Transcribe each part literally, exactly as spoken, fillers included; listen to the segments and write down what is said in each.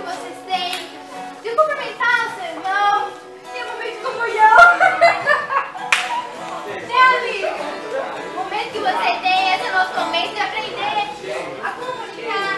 vocês têm de cumprimentar o seu irmão. Tem um momento de comunhão. Né, amigo? O momento que você tem, esse é o nosso momento de aprender a comunicar.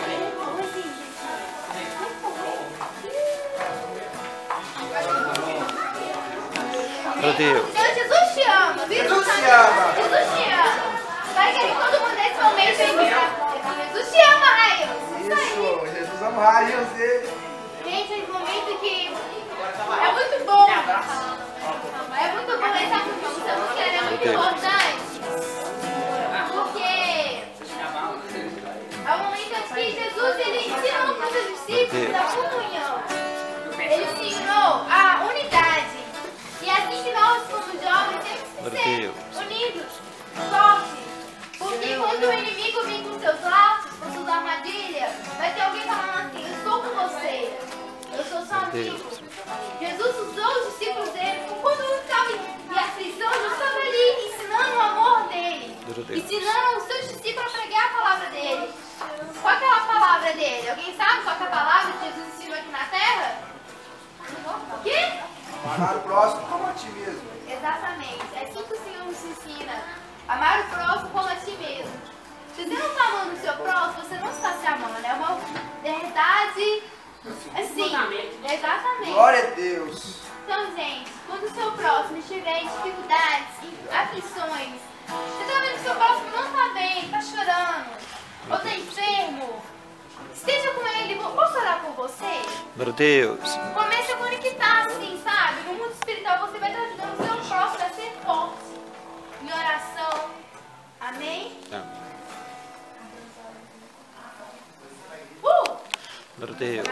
Meu Deus. Então, Jesus te ama, viu? Jesus te ama. Jesus te ama. Vai querer todo mundo nesse momento aí. Jesus te ama, Raios. Isso aí. Isso, Jesus ama o Raios dele. Gente, esse momento que é muito bom. É muito bom essa música. Essa música é muito importante. Porque é o momento que Jesus ele ensinou para os seus discípulos a comunhão. Ele ensinou a unidade. E assim que nós, como jovens, temos que ser unidos, fortes. Porque quando o inimigo vem com seus laços, com suas armadilhas, vai ter alguém falando assim, eu estou com você, eu sou seu amigo. Jesus usou os discípulos dele, quando estava em aflição, Jesus estava ali ensinando o amor dele, ensinando os seus discípulos a pregar a palavra dele. Qual é a palavra dele? Alguém sabe qual é a palavra que Jesus ensinou aqui na terra? O quê? Amar o próximo como a ti mesmo. Exatamente. É isso que o Senhor nos ensina. Amar o próximo como a ti mesmo. Se você não está amando o seu próximo, você não está se amando. É uma verdade assim. Exatamente. Glória a Deus. Então, gente, quando o seu próximo estiver em dificuldades, em aflições, você está vendo que o seu próximo não está bem, está chorando, ou está enfermo, esteja com ele. Posso orar por você? Meu Deus. Comece a conectar assim, sabe? No mundo espiritual você vai estar ajudando o seu próximo a ser forte em oração. Amém? Amém. Uh! Meu Deus.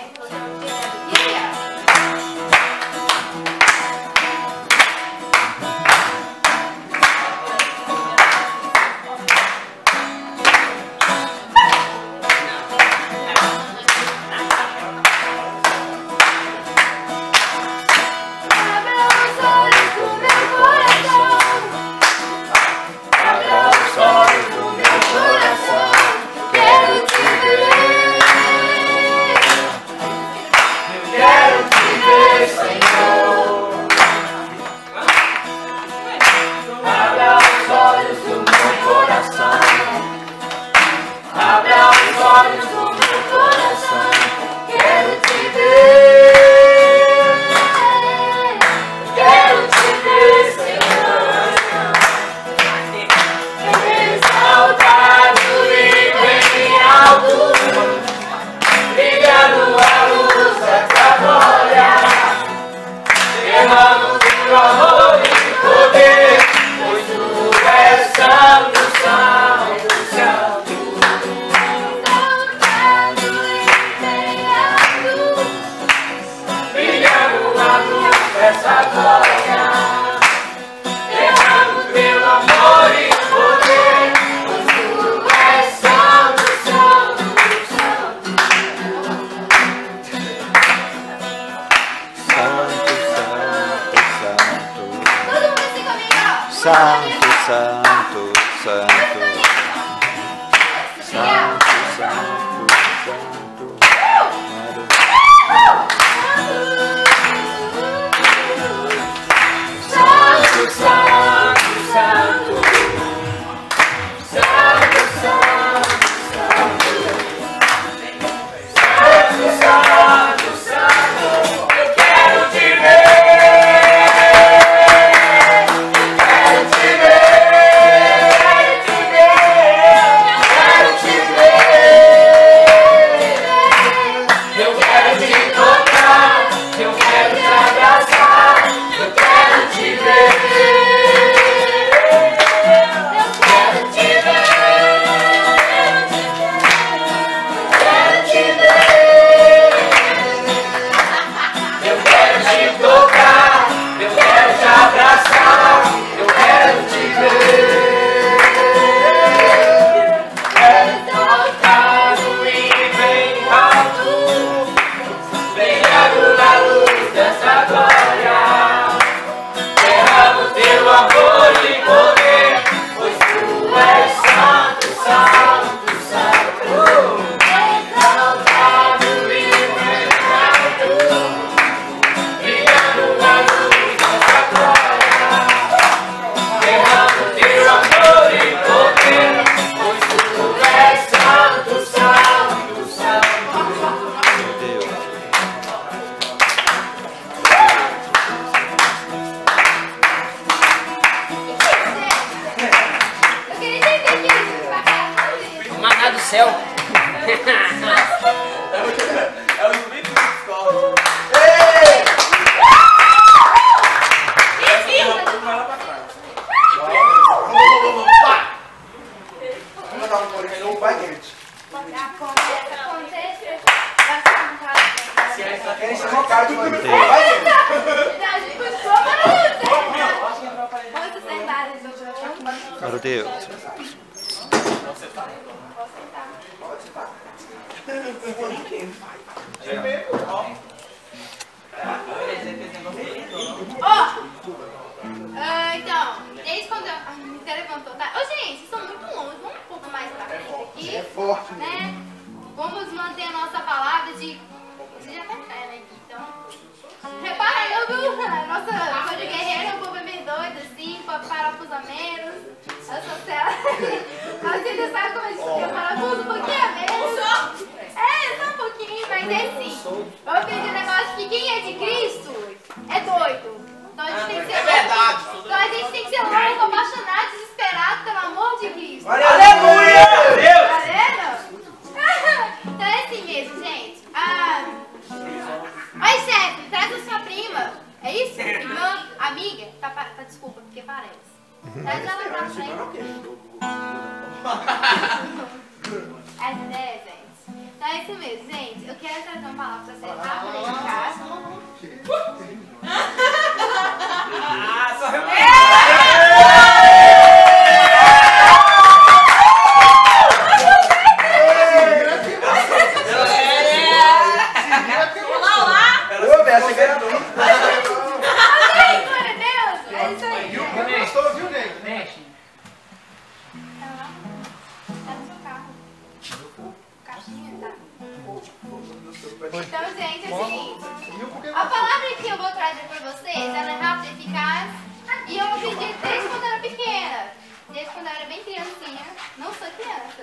Santo, santo, santo. Santo, santo, santo. Santo, santo, santo. Santo, santo, santo. Santo, santo, santo. Eu quero te ver. Quero te ver. Quem chamou o cara de vai Norteio. Norteio. Ó, ah, então, desde quando eu... Ai, me levantou, tá? Ô, gente, vocês estão muito longe, vamos um pouco mais pra frente aqui. É forte, né? Vamos manter a nossa palavra de... Você já tá em pé, né? Então... Repara aí, viu? A nossa coisa de guerreiro é um povo meio doido, assim, parafusameiros. Eu sou cela. Você já sabe como a gente fica parafuso um pouquinho a menos. É, só um pouquinho, mas é assim. Eu aprendi um negócio que quem é de Cristo é doido. Então a gente tem que ser louco. Então a gente tem que ser louco, apaixonado, desesperado pelo amor de Cristo. Aleluia! Tá vendo? Então é assim mesmo, gente. Ah, oi, chefe, traz a sua prima. É isso? Irmã, amiga? Tá, tá, desculpa, porque parece. Traz ela pra frente. As ideias, gente. Então é isso mesmo, gente. Eu quero trazer uma palavra pra vocês rápida aí de casa. Ah, só Ô, Bé, você ganha tudo. Amém, glória a Deus. É isso aí. Gostou, viu, Ney? Tá no seu carro. Caixinha, tá? Então, gente, é o seguinte. A palavra que eu vou trazer para vocês, ela é rápida e eficaz. E eu acredito desde quando eu era pequena. Desde quando eu era bem criancinha. Não sou criança.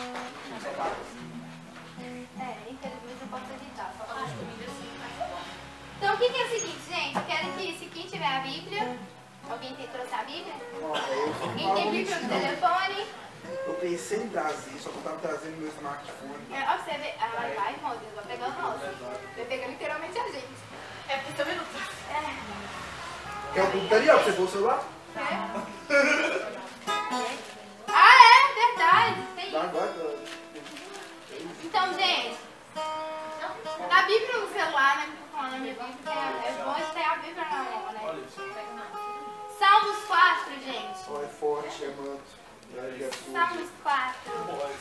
É, infelizmente eu posso editar. Só falar comigo assim. Então, o que, que é o seguinte, gente? Eu quero que, se quem tiver a Bíblia... Alguém tem trouxe a Bíblia? Quem tem Bíblia no telefone? Eu pensei em trazer, só que eu tava trazendo meu smartphone. É, ó, você vê. Ah, vai, vai, irmão, Deus vai pegar o nosso. Vai pegar literalmente a gente. É, porque também não tá. É. Quer o computador pra você pôr o celular? É? Ah, é, verdade. Tem Tá, isso. agora. Então, gente, a Bíblia no celular, né? Falando a minha mãe, porque é, é bom ter a Bíblia na mão, né? Salmos quatro, gente. Ó, é forte, é manto. É Salmos quatro.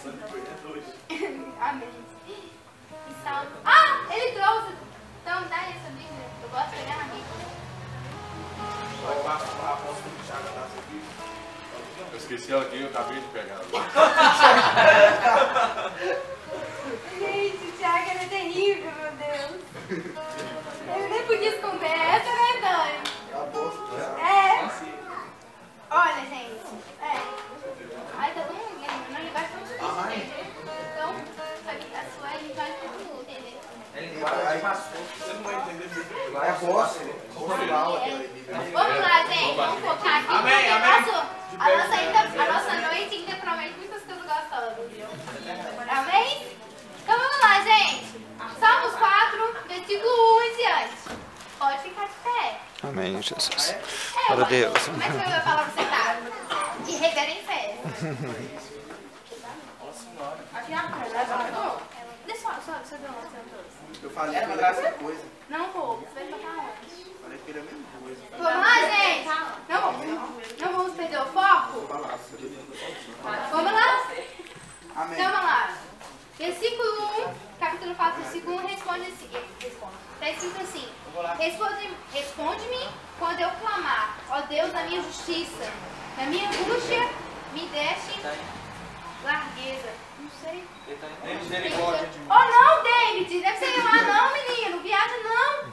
Amém. E Salmos... Ah, ele trouxe. Então, dá aí essa Bíblia. Eu gosto de pegar na Bíblia. Eu esqueci ela aqui, eu acabei de pegar. Gente, o Thiago era terrível, meu Deus. Ele nem podia esconder essa, né, Dani? É. Olha, gente. É. Ai, tá tão lindo. Não, ele vai tão difícil. Então, só que a sua ele vai tudo, entendeu? Aí você não vai entender muito. Vai a voz, Vamos lá, gente. Vamos focar aqui. Amém, porque amém. Nosso, a, nossa ainda, a nossa noite ainda promete muitas coisas gostosas, viu? Amém? Então vamos lá, gente. Salmos quatro, versículo um em diante. Pode ficar de pé. Amém, Jesus. É, Glória a mas Deus. como é que eu ia falar pra você tá? Que reverência é essa? Deixa eu só, deixa eu ver onde você trouxe. Eu falei pra ele a mesma coisa. Não vou, você vai tocar onde? Falei pra ele a mesma coisa. Vamos lá, gente? Não, não vamos perder o foco? Vamos lá? Amém. Então vamos lá. Versículo um, capítulo quatro, versículo um, responde assim. Responde. Está escrito assim: Responde-me responde quando eu clamar, ó Deus da minha justiça. Na minha angústia, me deste largueza. Não sei. Oh, não, David, deve ser lá, não, menino. Viaja, não.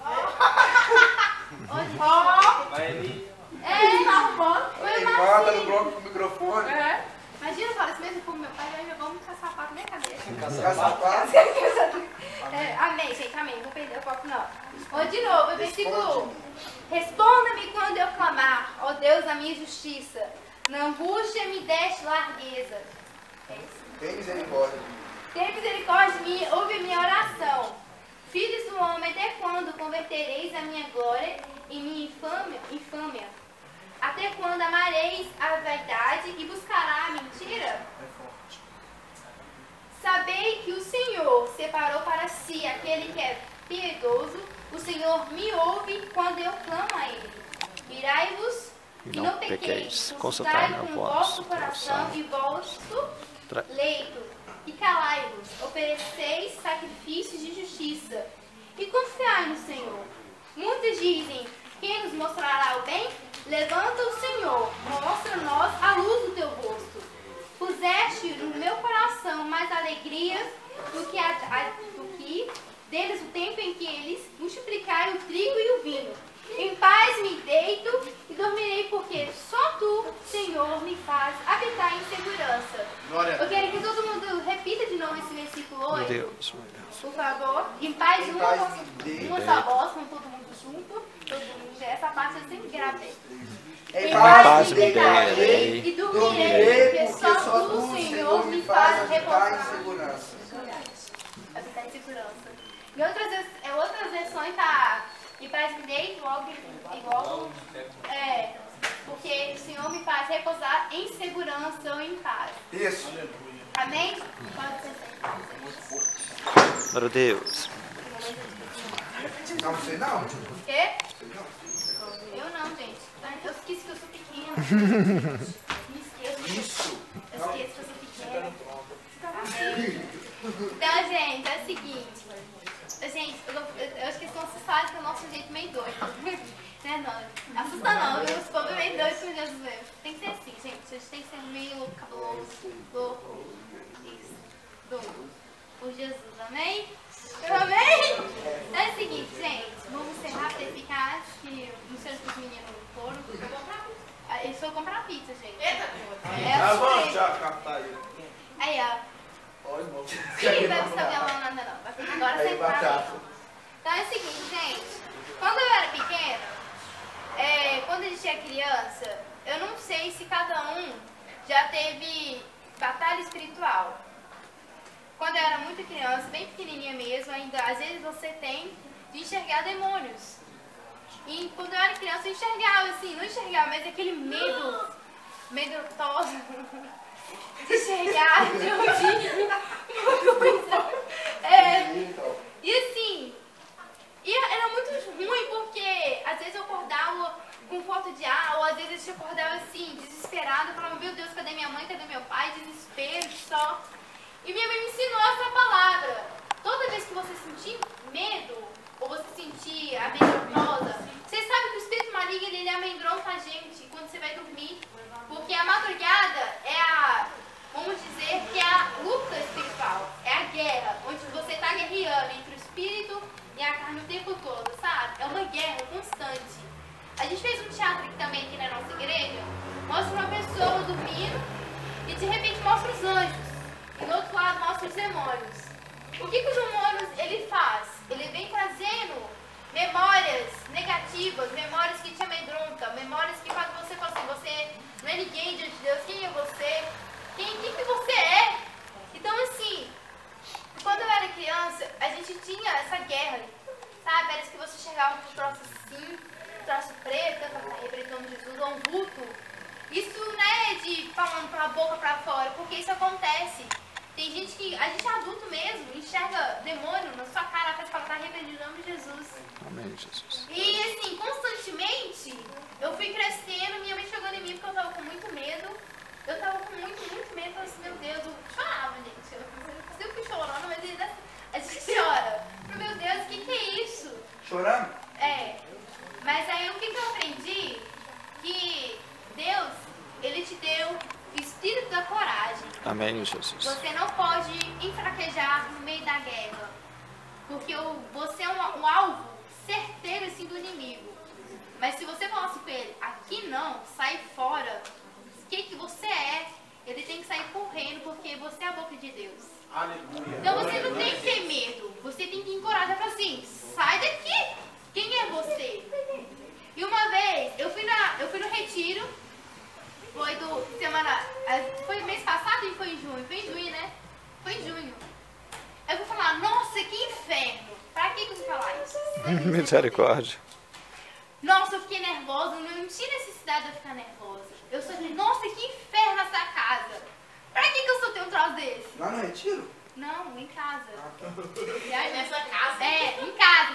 Ó. É, tá bom. Foi Ele uma fala, tá assim. no bloco com o microfone. É. Imagina, fala assim mesmo, como meu pai vai jogar um caçapato na minha cabeça. Caçapado. É, amém, gente, amém. Não vou perder o foco, não. Vou de novo, versículo um. Responda-me quando eu clamar, ó Deus da minha justiça. Na angústia me deste largueza. É isso. Tem misericórdia. Tem misericórdia de mim, ouve a minha oração. Filhos do homem, até quando convertereis a minha glória em minha infâmia? infâmia? Até quando amareis a vaidade e buscará a mentira? Sabei que o Senhor separou para si aquele que é piedoso, o Senhor me ouve quando eu clamo a Ele. Irai-vos E e não não pequeis, pequeis, consultai consultai com no o vosso vosso coração coração. e vosso Tra- leito, e calai-vos, ofereceis sacrifícios de justiça, e confiai no Senhor. Muitos dizem, quem nos mostrará o bem? Levanta o Senhor, mostra-nos a luz do teu rosto. Puseste no meu coração mais alegria do que, a, a, do que deles o tempo em que eles multiplicaram o trigo e o vinho. Em paz me deito e dormirei, porque só tu, Senhor, me faz habitar em segurança. Eu quero que todo mundo repita de novo esse versículo Meu hoje. Deus, meu Deus. Por favor. Em paz, Em uma, paz voz, me deito. uma só voz, com todo mundo junto. Todo mundo, essa parte eu sempre gravei. Em paz me deitarei deitarei e dormirei, dormirei, porque só tu, Senhor, me faz habitar repousar. em segurança. Habitar em segurança. Em outras, em outras versões tá em paz me deito, logo igual. É, porque o Senhor me faz repousar em segurança ou em paz. Isso. Amém? Pode ser. Glória a Deus. Não, você não? O quê? Eu não, gente. Eu esqueci que eu sou pequena. Me esqueço. Isso. Eu esqueço que eu sou pequena. Amém. Então, gente, é o seguinte. Gente, eu, eu, eu acho que vocês falam que é o nosso jeito meio doido. Né, não? Assusta não, viu? Os povos é meio doido com Jesus mesmo. Tem que ser assim, gente. A gente tem que ser meio cabuloso, louco. Isso. Doido. Por Jesus, amém? Amém? Então é o seguinte, gente. Vamos ser rápido e eficaz. Que não sei se os meninos foram. Eles foram comprar pizza, gente. É, Tá bom, surpresa. já captar aí. Aí, ó. Olha, irmão. Ih, vai buscar violão nada não. Vai ficar agora Aí, sem batata. Então é o seguinte, gente. Quando eu era pequena, é, quando a gente é criança, eu não sei se cada um já teve batalha espiritual. Quando eu era muito criança, bem pequenininha mesmo, ainda às vezes você tem de enxergar demônios. E quando eu era criança, eu enxergava assim, não enxergava, mas aquele medo, medo toso. De enxergar, de ouvir uma coisa. É, e assim, e era muito ruim porque às vezes eu acordava com falta de ar, ou às vezes eu acordava assim, desesperada, falava, meu Deus, cadê minha mãe, cadê meu pai, desespero só. E minha mãe me ensinou essa palavra. Toda vez que você sentir medo, ou você sentir amedrontosa, você sabe que o espírito maligno ele amedronta a gente quando você vai dormir. Porque a madrugada é a, vamos dizer, que é a luta espiritual, é a guerra, onde você está guerreando entre o espírito e a carne o tempo todo, sabe? É uma guerra constante. A gente fez um teatro aqui também, aqui na nossa igreja, mostra uma pessoa dormindo e de repente mostra os anjos. E do outro lado mostra os demônios. O que, que os demônios ele faz? Ele vem trazendo memórias negativas, memórias que te amedrontam, memórias que fazem você falar assim, você não é ninguém diante de Deus, quem é você? Quem, quem que você é? Então assim, quando eu era criança, a gente tinha essa guerra, sabe? Parece que você chegava com um troço assim, um troço preto, representando Jesus, ou um vulto. Isso não é de falando pra boca pra fora, porque isso acontece. Tem gente que, a gente é adulto mesmo, enxerga demônio na sua cara, faz falar, tá arrependido em nome de Jesus. Amém, Jesus. E assim, constantemente, eu fui crescendo, minha mãe chegando em mim porque eu tava com muito medo. Eu tava com muito, muito medo, eu falei assim, meu Deus, eu chorava, gente. Eu sempre fui chorando, mas ainda a gente chora. Meu Deus, o que que é isso? Chorando? É. Mas aí o que que eu aprendi? Que Deus, Ele te deu o espírito da coragem. Amém, Jesus. Você não pode enfraquejar no meio da guerra. Porque o, você é um, um alvo certeiro assim, do inimigo. Mas se você falar assim pra ele, aqui não, sai fora, o que, que você é, ele tem que sair correndo porque você é a boca de Deus. Aleluia. Então você não tem que ter medo. Você tem que encorajar para assim, sai daqui. Quem é você? E uma vez, eu fui, na, eu fui no retiro. Foi do semana. Foi mês passado e foi em junho? Foi em junho, né? Foi em junho. Eu vou falar, nossa, que inferno. Pra que você falar isso? Misericórdia. Nossa, eu fiquei nervosa. Não tinha necessidade de eu ficar nervosa. Eu só disse, nossa, que inferno essa casa. Pra que, que eu só tenho um troço desse? Lá no retiro? Não, em casa. Ah, tá. E aí, nessa casa? É, em casa.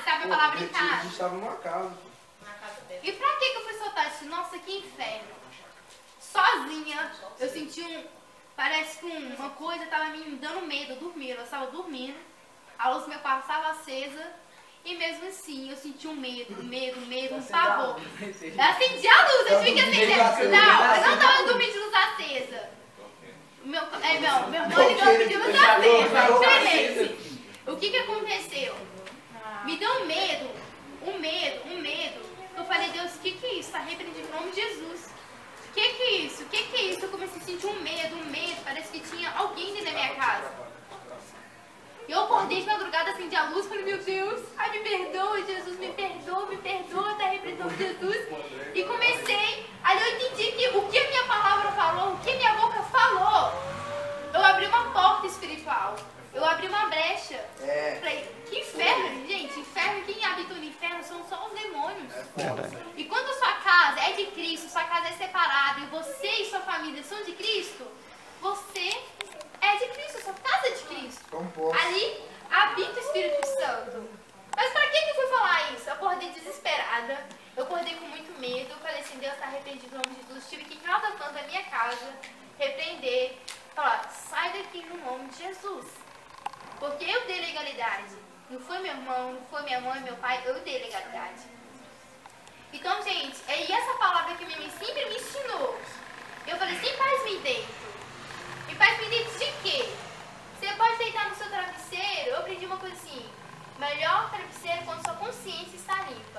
gente estava numa casa. E pra que que eu fui soltar isso? Nossa, que inferno. Sozinha, eu senti um... Parece que uma coisa tava me dando medo, eu dormia, eu estava dormindo. A luz do meu quarto estava acesa. E mesmo assim, eu senti um medo, um medo, um medo, um pavor. Eu acendi a luz, eu tive que acender. Não, eu não estava dormindo de luz acesa. Meu, é, meu, meu irmão ligou pedindo luz acesa, diferente. O que que aconteceu? Me deu um medo, um medo, um medo. Eu falei, Deus, o que que é isso? Está repreendido em nome de Jesus. O que que é isso? O que que é isso? Eu comecei a sentir um medo, um medo. Parece que tinha alguém dentro da minha casa. Eu acordei de madrugada, acendi a luz, falei, meu Deus, ai, me perdoa, Jesus, me perdoa, me perdoa, está repreendido Jesus. E comecei, aí eu entendi que o que a minha palavra falou, o que a minha boca falou, eu abri uma porta espiritual. Eu abri uma brecha. É. Falei, que inferno, gente. Inferno, quem habita no inferno são só os demônios. Verdade. E quando a sua casa é de Cristo, sua casa é separada e você e sua família são de Cristo, você é de Cristo, sua casa é de Cristo. Ali habita o Espírito Santo. Mas pra que que eu fui falar isso? Eu acordei desesperada, eu acordei com muito medo, eu falei assim, Deus está arrependido no nome de Jesus. Tive que ir em cada canto da minha casa, repreender, falar, sai daqui no nome de Jesus. Porque eu dei legalidade. Não foi meu irmão, não foi minha mãe, meu pai, eu dei legalidade. Então, gente, é essa palavra que minha mãe sempre me ensinou. Eu falei assim, paz-me dentro. E paz-me dentro de quê? Você pode deitar no seu travesseiro. Eu aprendi uma coisa assim, melhor travesseiro quando sua consciência está limpa.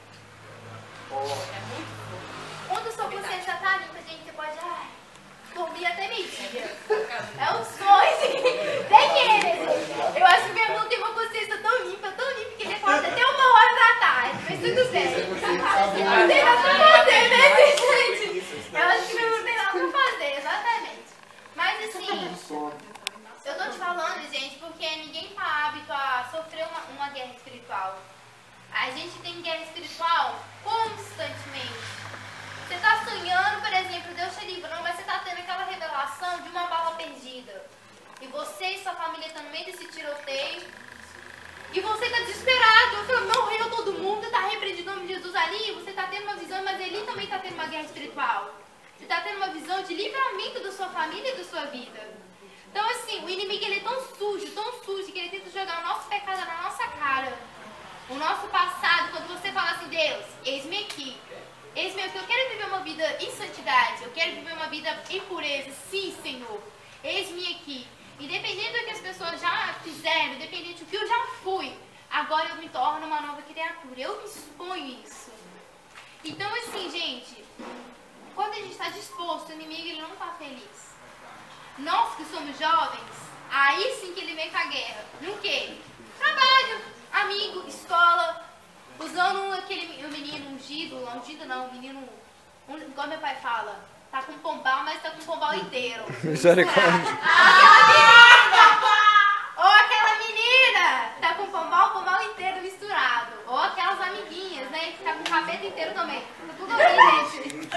É muito bom. Quando sua consciência está limpa, gente, você pode... Ai, dormir até meio-dia. É um sonho. Daquele. Eu acho que meu irmão tem uma consciência tão limpa, tão limpa, que ele acorda até uma hora da tarde. Mas tudo bem. Não tem nada pra fazer, né, gente? Eu acho que meu irmão não tem nada pra fazer, exatamente. Mas assim, eu tô te falando, gente, porque ninguém tá apto a sofrer uma, uma guerra espiritual. A gente tem guerra espiritual constantemente. Você está sonhando, por exemplo, Deus te livrou, mas você está tendo aquela revelação de uma bala perdida. E você e sua família estão no meio desse tiroteio. E você está desesperado. Eu falo, morreu todo mundo, está repreendido o nome de Jesus ali. Você está tendo uma visão, mas ele também está tendo uma guerra espiritual. Você está tendo uma visão de livramento da sua família e da sua vida. Então, assim, o inimigo ele é tão sujo, tão sujo, que ele tenta jogar o nosso pecado na nossa cara. O nosso passado, quando você fala assim, Deus, eis-me aqui. Eis-me aqui, eu quero viver uma vida em santidade, eu quero viver uma vida em pureza. Sim, Senhor, eis-me aqui. Independente do que as pessoas já fizeram, independente do que eu já fui, agora eu me torno uma nova criatura. Eu me exponho isso. Então, assim, gente, quando a gente está disposto, o inimigo ele não está feliz. Nós que somos jovens, aí sim que ele vem com a guerra. No quê? Trabalho, amigo, escola, usando aquele o menino ungido, ungido não, o menino, um, igual meu pai fala, tá com pombal, mas tá com pombal inteiro. Misericórdia. Aquela menina, ou aquela menina, tá com pombal, pombal inteiro misturado. Ou aquelas amiguinhas, né, que tá com o capeta inteiro também. Tá tudo bem, gente.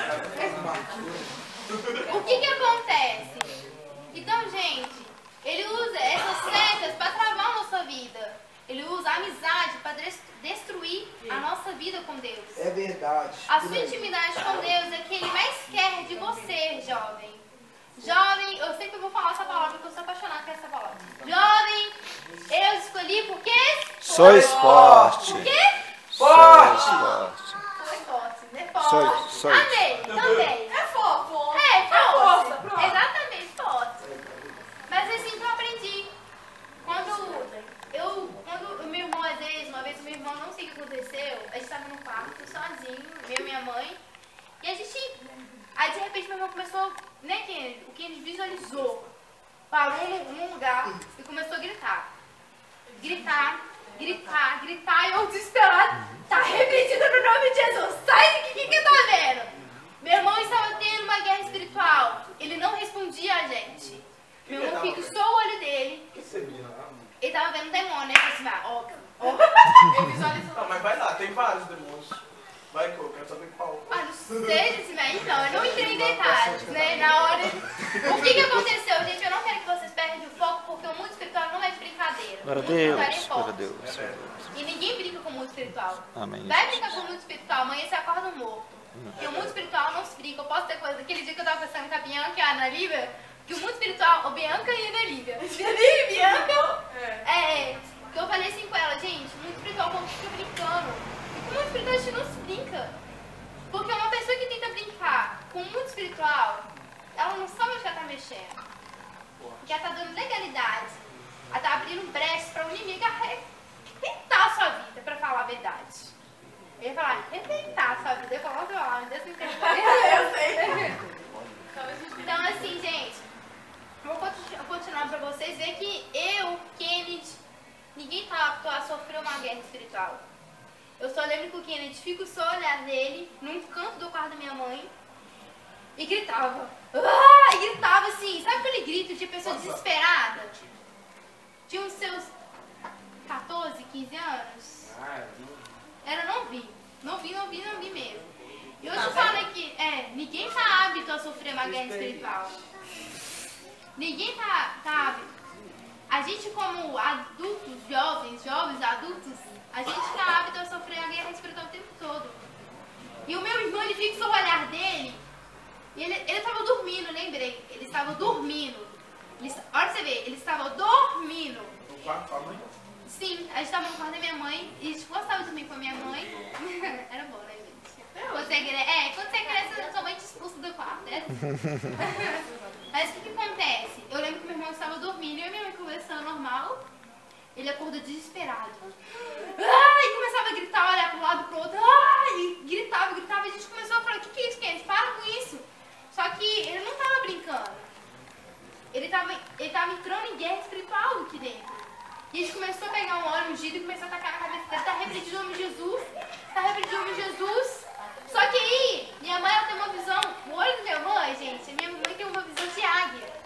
O que que acontece? Então, gente, ele usa essas setas para travar a nossa vida. Ele usa a amizade para destruir a nossa vida com Deus. É verdade. A sua intimidade com Deus é o que Ele mais quer de você, jovem. Jovem, eu sempre vou falar essa palavra porque eu sou apaixonada por essa palavra. Jovem, eu escolhi porque... Sois forte. Por quê? Sois forte. Foi forte, né? Forte. Sois, sois. Amém, também. É fofo. É, forte. força, pronto. Exatamente, forte. Mas assim que eu aprendi. Quando eu, quando o meu irmão, às vezes, uma vez o meu irmão, não sei o que aconteceu, a gente estava no quarto, sozinho, eu e minha mãe, e a gente, aí de repente meu irmão começou, né, que, o que a gente visualizou, parou num, num lugar e começou a gritar. Gritar, gritar, gritar, e eu desesperado, tá repreendido no nome de Jesus, sai daqui, o que que tá vendo? Meu irmão estava tendo uma guerra espiritual, ele não respondia a gente. Meu irmão fixou o olho dele. Ele tava vendo um demônio, né? Assim, ah, ó, ó. Ele visualizou. Não, mas vai lá, tem vários demônios. Vai, que eu quero saber qual. Ah, não sei, assim, né? Então, eu não entrei em detalhes, né? Na hora. O que que aconteceu, gente? Eu não quero que vocês perdam o foco, porque o mundo espiritual não é de brincadeira. Glória a O mundo espiritual é Deus. forte. Glória a Deus. E ninguém brinca com o mundo espiritual. Amém. Vai brincar com o mundo espiritual, amanhã você acorda morto. Porque o mundo espiritual não se brinca. Eu posso ter coisa. Aquele dia que eu tava conversando com a Bianca e a Ana Lívia, que o mundo espiritual, o Bianca e a Ana Lívia. Lívia, Bianca. É, que eu falei assim com ela, gente, o mundo espiritual o povo fica brincando. E com o mundo espiritual a gente não se brinca. Porque uma pessoa que tenta brincar com o mundo espiritual, ela não sabe onde ela tá mexendo. Porque ela tá dando legalidade. Ela tá abrindo brechas para o inimigo arrebentar a sua vida, para falar a verdade. Ele ia falar, arrebentar a sua vida. Eu falo, meu Deus, me entende. Eu sei. Então, assim, gente, vou continuar para vocês ver que eu, Kennedy, ninguém tá apto a sofrer uma guerra espiritual. Eu só lembro que o Kennedy fica só olhar nele, num canto do quarto da minha mãe, e gritava. Ah! E gritava assim, sabe aquele grito de pessoa desesperada? Tinha uns seus quatorze, quinze anos. Era, não vi. Não vi, não vi, não vi mesmo. E eu te falo que é, ninguém tá hábito a sofrer uma guerra espiritual. Ninguém tá, tá hábito. A gente como adultos, jovens, jovens, adultos, a gente tá hábito a sofrer a guerra espiritual o tempo todo. E o meu irmão, ele fixou o olhar dele, e ele, ele tava dormindo, lembrei. Ele estava dormindo. Ele, olha pra você ver, ele estava dormindo. No quarto da mãe? Sim, a gente estava no quarto da minha mãe, e a gente gostava de dormir com a minha mãe. Era bom, né, gente? Quando você é, é, quando você é criança, sua mãe te expulsa do quarto, né? Mas o que, que acontece? Eu lembro que meu irmão estava dormindo, e eu e minha mãe conversando normal. Ele acordou desesperado. Ah, e começava a gritar, olhar para um lado, para o outro. Ah, e gritava, gritava. E a gente começou a falar, o que, que é isso, Kennedy? Para com isso. Só que ele não estava brincando. Ele estava ele tava entrando em guerra espiritual aqui dentro. E a gente começou a pegar um óleo ungido e começou a tacar na cabeça dele. Tá repreendido o nome de Jesus. Tá repreendido o nome de Jesus. Só que aí, minha mãe ela tem uma visão. O olho da minha mãe, gente, a minha mãe tem uma visão de águia.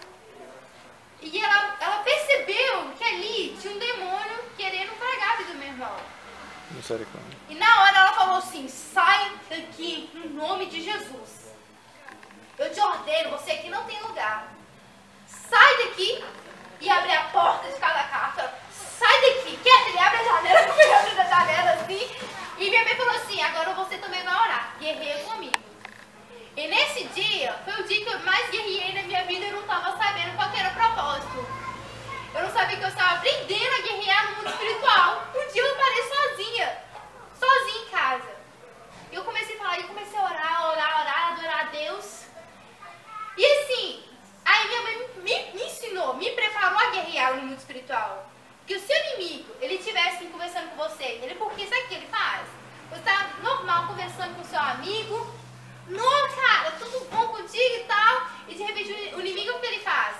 E ela, ela percebeu que ali tinha um demônio querendo tragar a vida do meu irmão. Misericórdia. E na hora ela falou assim, sai daqui no nome de Jesus. Eu te ordeno, você aqui não tem lugar. Sai daqui e abre a porta de cada carta. Sai daqui, quer? Ele abre a janela, ele abre a janela assim. E minha mãe falou assim, agora você também vai orar. Guerreia comigo. E nesse dia, foi o dia que eu mais guerreei na minha vida e eu não estava sabendo qual que era o propósito. Eu não sabia que eu estava aprendendo a guerrear no mundo espiritual. Um dia eu parei sozinha, sozinha em casa. E eu comecei a falar, e comecei a orar, orar, orar, adorar a Deus. E assim, aí minha mãe me, me ensinou, me preparou a guerrear no mundo espiritual. Que o seu inimigo, ele estivesse conversando com você, ele, porque sabe o que ele faz? Você está normal conversando com o seu amigo, não, cara, tudo bom contigo e tal. E de repente o inimigo, o que ele faz?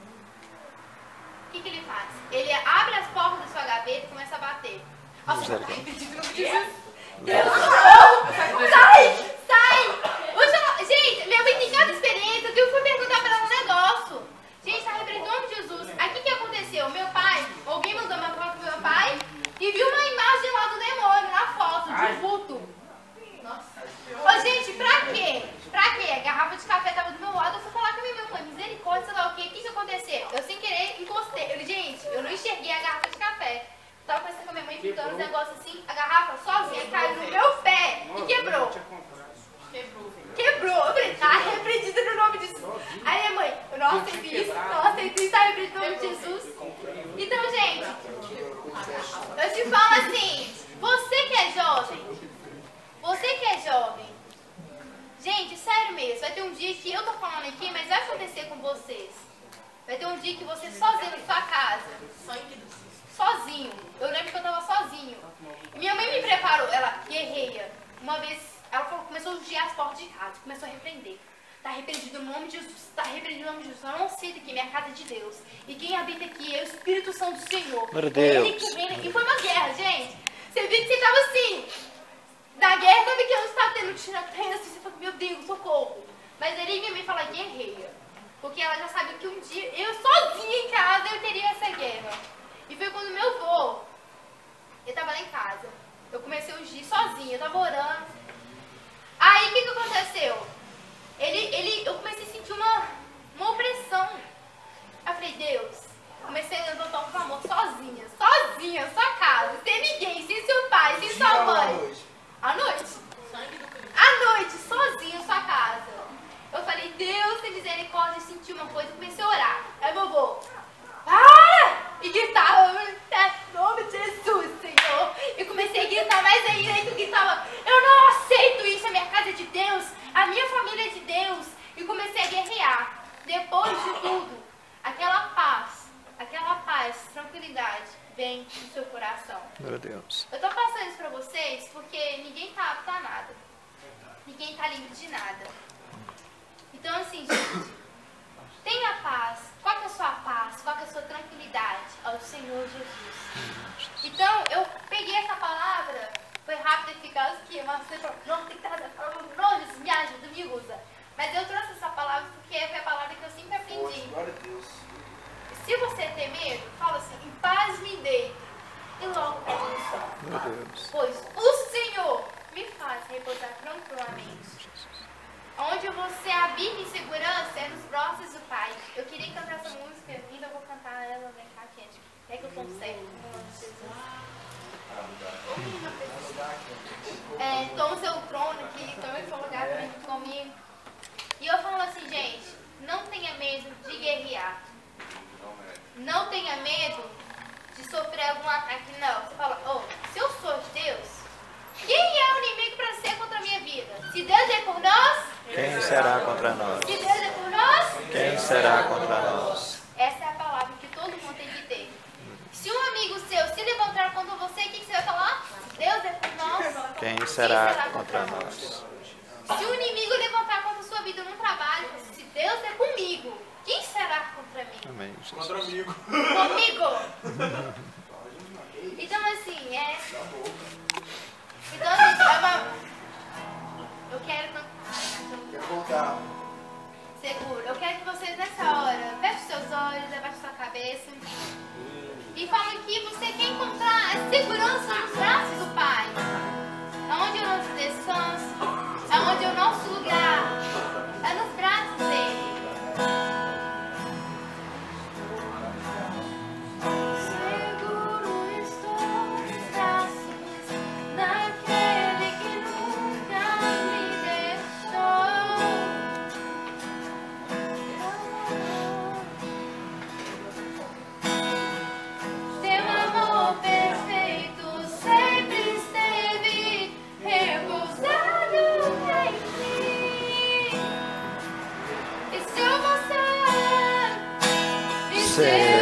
O que, que ele faz? Ele abre as portas da sua gaveta e começa a bater. Nossa, tá repetido no Jesus. Deus, não! Sai! Sai! Hoje, gente, minha mãe tem cada experiência que eu fui perguntar pra ela um negócio. Gente, tá repreendido em nome de Jesus. Aí o que, que aconteceu? Meu pai, alguém mandou uma foto pro meu pai e viu uma imagem lá do demônio na foto, de um vulto. Ô, gente, pra quê? Pra quê? A garrafa de café tava do meu lado, eu fui falar com a minha mãe, misericórdia, sei lá o quê, o que que aconteceu? Eu sem querer encostei, eu, gente, eu não enxerguei a garrafa de café. Tava conversando com a minha mãe, pintando os negócios assim, a garrafa sozinha caiu no meu pé e quebrou. Quebrou. Quebrou. Eu falei, tá repreendido no nome de Jesus. Aí minha mãe, eu não aceito isso, não aceito isso, tá repreendido no nome de Jesus. Então, gente, eu te falo assim, você que é jovem, você que é jovem, gente, sério mesmo, vai ter um dia que eu tô falando aqui, mas vai acontecer com vocês. Vai ter um dia que você sozinho na sua casa, sozinho. Eu lembro que eu tava sozinho. E minha mãe me preparou, ela guerreia. Uma vez, ela falou, começou a ungir as portas de casa, começou a repreender. Tá repreendido no nome de Jesus, tá repreendido no nome de Jesus. Eu não sei daqui, minha casa é de Deus. E quem habita aqui é o Espírito Santo do Senhor. Meu Deus. Ele que reina. E foi uma guerra, gente. Você viu que você tava assim, na guerra, sabe que eu estava tendo tiroteio, assim, você falou, meu Deus, socorro. Mas aí minha mãe fala guerreia. Porque ela já sabia que um dia, eu sozinha em casa, eu teria essa guerra. E foi quando meu avô, eu tava lá em casa. Eu comecei a ungir sozinha, eu tava orando. Aí o que que aconteceu? Ele, ele, eu comecei a sentir uma, uma opressão. Eu falei, Deus, comecei a levantar um clamor sozinha, sozinha, sua casa, sem ninguém, sem depois de tudo, aquela paz, aquela paz, tranquilidade, vem do seu coração. Meu Deus. Eu tô passando isso pra vocês porque ninguém tá apto a nada. Ninguém tá livre de nada. Então, assim, gente, tenha paz. Qual que é a sua paz? Qual que é a sua tranquilidade? Ao Senhor Jesus. Então, eu peguei essa palavra, foi rápido e eficaz, que mas você falou, não, tem que trazer a palavra, não, Jesus, me ajuda, me usa. Mas eu trouxe essa palavra porque foi a palavra que eu sempre aprendi. Glória a Deus. Se você tem medo, fala assim, em paz me deito. E logo descanso. Meu Deus. Pois o Senhor me faz repousar tranquilamente. Onde você habita em segurança é nos braços do Pai. Eu queria cantar essa música, ainda vou cantar ela, vem cá, gente. É que eu consigo. É, toma o seu trono aqui, toma o seu lugar junto comigo. E eu falo assim, gente, não tenha medo de guerrear. Não tenha medo de sofrer algum ataque, não. Você fala, oh, se eu sou de Deus, quem é o inimigo para ser contra a minha vida? Se Deus é por nós, Quem será contra nós? se Deus é por nós, Quem será contra nós? essa é a palavra que todo mundo tem que ter. Se um amigo seu se levantar contra você, o que que você vai falar? Deus é por nós. Quem será contra nós? Se o inimigo levantar contra a sua vida num trabalho, se Deus é comigo, quem será contra mim? Amém, Jesus. Contra amigo. Comigo! Então, assim, é. Então, assim, é uma... eu quero. Quero voltar. Seguro. Eu quero que vocês, nessa hora, fechem seus olhos, abaixem sua cabeça. E falem que você quer encontrar a segurança nos braços do Pai. Aonde é o nosso descanso, aonde é o nosso lugar. É nos braços dele. Seguro estou nos braços daquele que nunca me deixou. Teu amor perfeito sempre esteve repousado em mim. E se eu você me